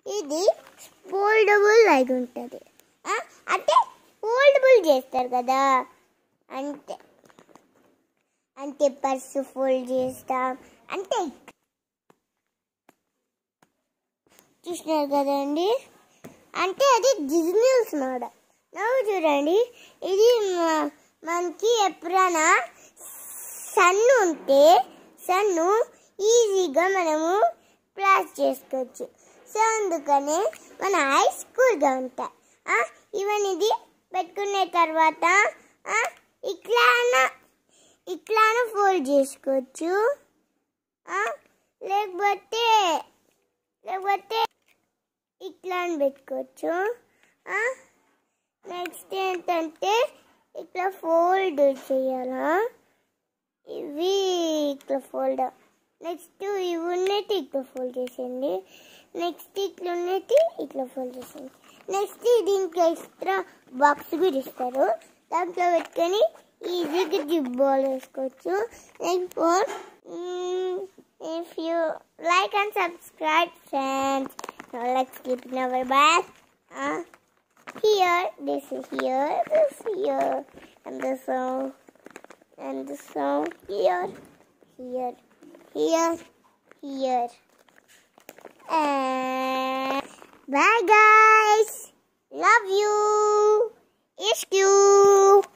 ఇది ఫోల్డబుల్ అయి ఉంటుంది. అంటే ఫోల్డబుల్ చేస్తారు కదా, అంటే అంటే పర్సు ఫోల్డ్ చేస్తాం అంటే చూసినారు కదండి. అంటే అది బిజినెస్ మోడల్. నవ్వు చూడండి, ఇది మనకి ఎప్పుడైనా సన్ను ఉంటే సన్ను ఈజీగా మనము ప్లాస్ చేసుకోవచ్చు. సో అందుకనే మన ఐస్ కూల్గా ఉంటాయి. ఇవన్నీ పెట్టుకున్న తర్వాత ఇట్లానే ఫోల్డ్ చేసుకోవచ్చు, లేకపోతే ఇట్లా పెట్టుకోవచ్చు. నెక్స్ట్ ఏంటంటే ఇట్లా ఫోల్డ్ చేయాలా, ఇవి ఇట్లా ఫోల్డ్. నెక్స్ట్ ఇవి ఉన్నట్టు ఇట్లా ఫోల్డ్ చేసేయండి. నెక్స్ట్ ఇట్లా ఉన్నట్టు ఇట్లా ఫోల్డ్ చేసేయండి. నెక్స్ట్ దీనికి ఎక్స్ట్రా బాక్స్ కూడా ఇస్తారు, దాంట్లో పెట్టుకొని ఈజీగా జిప్బాల్ వేసుకోవచ్చు. Next if you like and subscribe, friends. Now let's keep in our bag. Here, this is here, and the sound here. And bye guys. Love you. Ish you.